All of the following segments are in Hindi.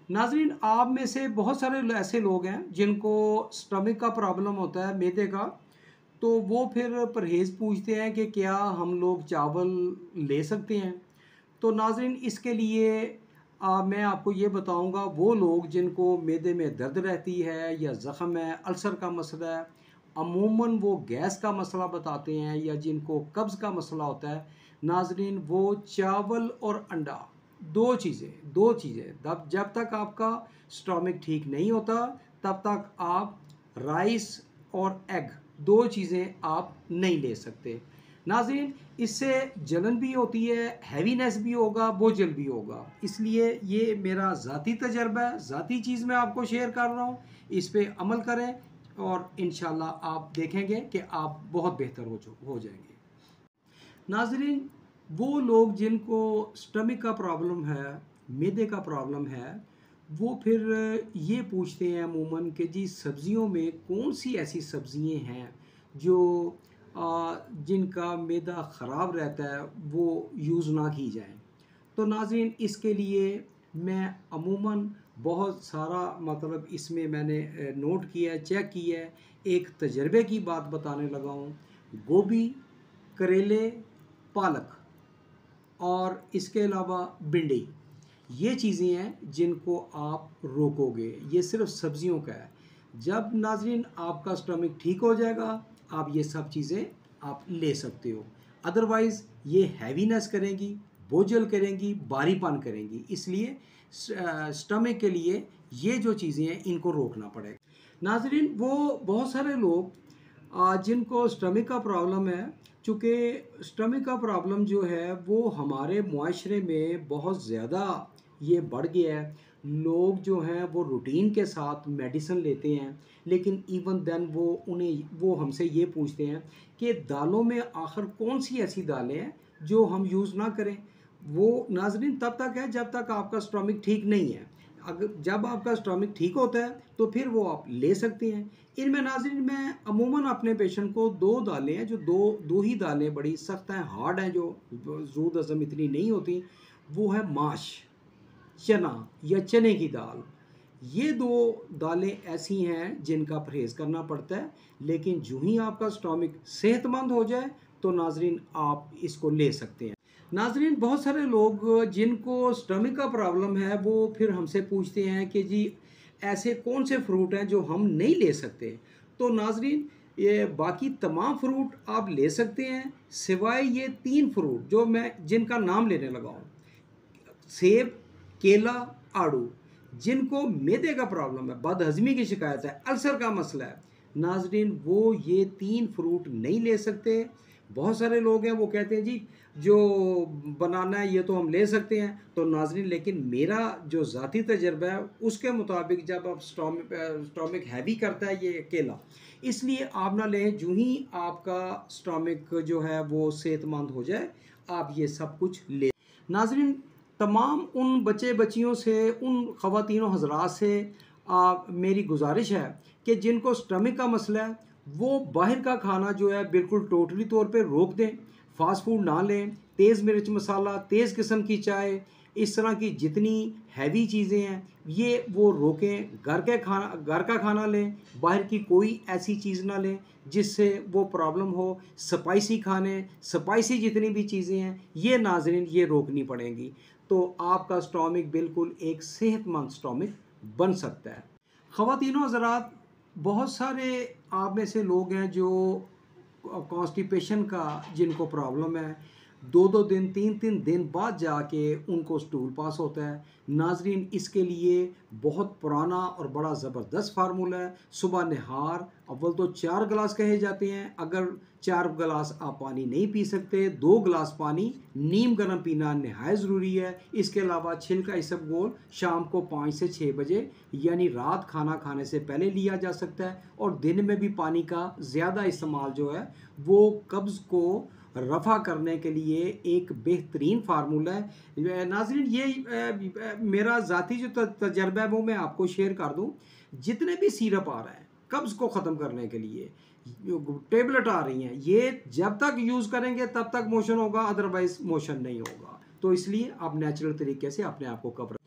नाज़रीन, आप में से बहुत सारे ऐसे लोग हैं जिनको स्टमक का प्रॉब्लम होता है, मैदे का। तो वो फिर परहेज़ पूछते हैं कि क्या हम लोग चावल ले सकते हैं। तो नाज़रीन, इसके लिए मैं आपको ये बताऊंगा, वो लोग जिनको मैदे में दर्द रहती है या ज़ख़म है, अल्सर का मसला है, अमूमन वो गैस का मसला बताते हैं, या जिनको कब्ज़ का मसला होता है, नाज़रीन वो चावल और अंडा, दो चीज़ें तब जब तक आपका स्टमक ठीक नहीं होता तब तक आप राइस और एग, दो चीज़ें आप नहीं ले सकते। नाज़रीन, इससे जलन भी होती है, हैवीनेस भी होगा, बोझल भी होगा। इसलिए ये मेरा ज़ाती तजर्बा है, ज़ाती चीज़ मैं आपको शेयर कर रहा हूँ। इस पे अमल करें और इंशाल्लाह आप देखेंगे कि आप बहुत बेहतर हो जाएंगे। नाज़रीन, वो लोग जिनको स्टमक का प्रॉब्लम है, मैदे का प्रॉब्लम है, वो फिर ये पूछते हैं अमूमन कि जी सब्ज़ियों में कौन सी ऐसी सब्ज़ियाँ हैं जो जिनका मैदा ख़राब रहता है, वो यूज़ ना की जाएँ। तो नाज़रीन, इसके लिए मैं अमूमन बहुत सारा मतलब इसमें मैंने नोट किया है, चेक किया है। एक तजर्बे की बात बताने लगा हूँ। गोभी, करेले, पालक और इसके अलावा भिंडी, ये चीज़ें हैं जिनको आप रोकोगे। ये सिर्फ सब्जियों का है। जब नाज़रीन आपका स्टमक ठीक हो जाएगा, आप ये सब चीज़ें आप ले सकते हो। अदरवाइज़ ये हैवीनेस करेंगी, बोझल करेंगी, भारीपन करेंगी। इसलिए स्टमक के लिए ये जो चीज़ें हैं इनको रोकना पड़ेगा। नाज़रीन, वो बहुत सारे लोग जिनको स्टमक का प्रॉब्लम है, चूँकि स्टमक का प्रॉब्लम जो है वो हमारे मुआशरे में बहुत ज़्यादा ये बढ़ गया है। लोग जो हैं वो रूटीन के साथ मेडिसिन लेते हैं, लेकिन इवन देन वो हमसे ये पूछते हैं कि दालों में आखिर कौन सी ऐसी दालें हैं जो हम यूज़ ना करें। वो नाज़रीन तब तक है जब तक आपका स्टमक ठीक नहीं है। अगर जब आपका स्टमक ठीक होता है तो फिर वो आप ले सकते हैं। इनमें नाज़रीन मैं अमूमन अपने पेशेंट को दो दालें हैं, जो दो दो ही दालें बड़ी सख्त हैं, हार्ड हैं, जो ज़ूद हज़म इतनी नहीं होती, वो है माश, चना या चने की दाल। ये दो दालें ऐसी हैं जिनका परहेज़ करना पड़ता है, लेकिन जो ही आपका स्टमक सेहतमंद हो जाए तो नाज़रीन आप इसको ले सकते हैं। नाज़रीन, बहुत सारे लोग जिनको स्टमक का प्रॉब्लम है वो फिर हमसे पूछते हैं कि जी ऐसे कौन से फ्रूट हैं जो हम नहीं ले सकते। तो नाज़रीन, ये बाकी तमाम फ्रूट आप ले सकते हैं, सिवाय ये तीन फ्रूट जो मैं जिनका नाम लेने लगा हूँ, सेब, केला, आड़ू। जिनको मैदे का प्रॉब्लम है, बदहज़मी की शिकायत है, अल्सर का मसला है, नाज़रीन वो ये तीन फ्रूट नहीं ले सकते। बहुत सारे लोग हैं वो कहते हैं जी जो बनाना है ये तो हम ले सकते हैं। तो नाज़रीन, लेकिन मेरा जो ज़ाती तजर्बा है उसके मुताबिक जब आप स्टमक हैवी करता है ये केला, इसलिए आप ना लें। जो ही आपका स्टमक जो है वो सेहतमंद हो जाए आप ये सब कुछ ले। नाज़रीन, तमाम उन बच्चे बच्चियों से, उन ख़वातीनों हज़रात से मेरी गुजारिश है कि जिनको स्टमक का मसला है वो बाहर का खाना जो है बिल्कुल टोटली तौर पे रोक दें। फ़ास्ट फूड ना लें, तेज़ मिर्च मसाला, तेज़ किस्म की चाय, इस तरह की जितनी हैवी चीज़ें हैं ये वो रोकें। घर का खाना लें, बाहर की कोई ऐसी चीज़ ना लें जिससे वो प्रॉब्लम हो। स्पाइसी खाने, स्पाइसी जितनी भी चीज़ें हैं ये नाज़रीन ये रोकनी पड़ेंगी, तो आपका स्टमक बिल्कुल एक सेहतमंद स्टमक बन सकता है। ख़वातीनो हज़रात, बहुत सारे आप में से लोग हैं जो कॉन्स्टिपेशन का जिनको प्रॉब्लम है, दो दो दिन, तीन तीन दिन बाद जाके उनको स्टूल पास होता है। नाज़रीन, इसके लिए बहुत पुराना और बड़ा ज़बरदस्त फार्मूला है। सुबह नहार अव्वल तो 4 गिलास कहे जाते हैं। अगर 4 गिलास आप पानी नहीं पी सकते, 2 गिलास पानी नीम गर्म पीना नहायत ज़रूरी है। इसके अलावा छिलका इसबगोल शाम को 5 से 6 बजे यानी रात खाना खाने से पहले लिया जा सकता है। और दिन में भी पानी का ज़्यादा इस्तेमाल जो है वो कब्ज़ को रफ़ा करने के लिए एक बेहतरीन फार्मूला है। नाज़रीन, ये मेरा ज़ाती जो तजर्बा है वो मैं आपको शेयर कर दूँ। जितने भी सिरप आ रहा है कब्ज़ को ख़त्म करने के लिए, टेबलेट आ रही हैं, ये जब तक यूज़ करेंगे तब तक मोशन होगा, अदरवाइज़ मोशन नहीं होगा। तो इसलिए आप नेचुरल तरीके से अपने आप को कवर।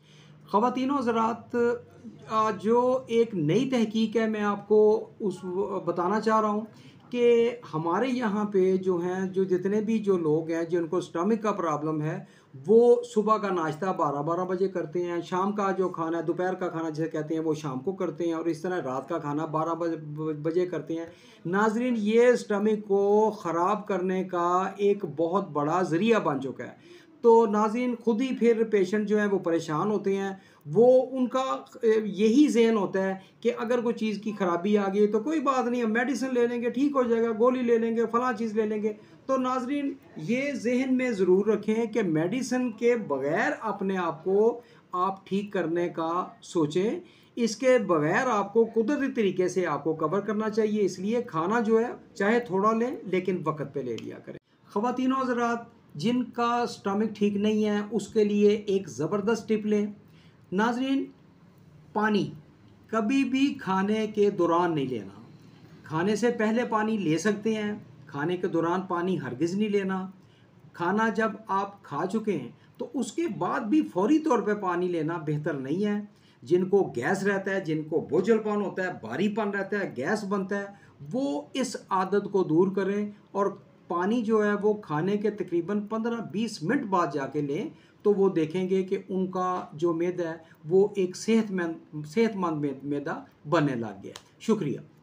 ख़वातीनो हज़रात, जो एक नई तहकीक है मैं आपको बताना चाह रहा हूँ कि हमारे यहाँ पे जो हैं, जो जितने भी जो लोग हैं जिनको स्टमक का प्रॉब्लम है, वो सुबह का नाश्ता 12-12 बजे करते हैं, शाम का जो खाना है, दोपहर का खाना जिसे कहते हैं, वो शाम को करते हैं, और इस तरह रात का खाना 12 बजे करते हैं। नाज़रीन, ये स्टमक को ख़राब करने का एक बहुत बड़ा ज़रिया बन चुका है। तो नाज़रीन, खुद ही फिर पेशेंट जो हैं वो परेशान होते हैं। वो उनका यही ज़हन होता है कि अगर कोई चीज़ की ख़राबी आ गई तो कोई बात नहीं, हम मेडिसिन ले लेंगे, ठीक हो जाएगा, गोली ले लेंगे, फ़लाँ चीज़ ले लेंगे। तो नाज़रीन, ये ज़हन में ज़रूर रखें कि मेडिसिन के बग़ैर अपने आप को आप ठीक करने का सोचें। इसके बग़ैर आपको कुदरती तरीके से आपको कवर करना चाहिए। इसलिए खाना जो है चाहे थोड़ा लें, लेकिन वक़्त पे ले लिया करें। ख़वातीनो हज़रात, जिनका स्टमक ठीक नहीं है, उसके लिए एक ज़बरदस्त टिप लें। नाज़रीन, पानी कभी भी खाने के दौरान नहीं लेना। खाने से पहले पानी ले सकते हैं, खाने के दौरान पानी हरगिज़ नहीं लेना। खाना जब आप खा चुके हैं तो उसके बाद भी फौरी तौर पे पानी लेना बेहतर नहीं है। जिनको गैस रहता है, जिनको बोझलपन होता है, भारीपन रहता है, गैस बनता है, वो इस आदत को दूर करें और पानी जो है वो खाने के तकरीबन 15-20 मिनट बाद जाके लें। तो वो देखेंगे कि उनका जो मैदा है वो एक सेहतमंद मैदा बनने लग गया है। शुक्रिया।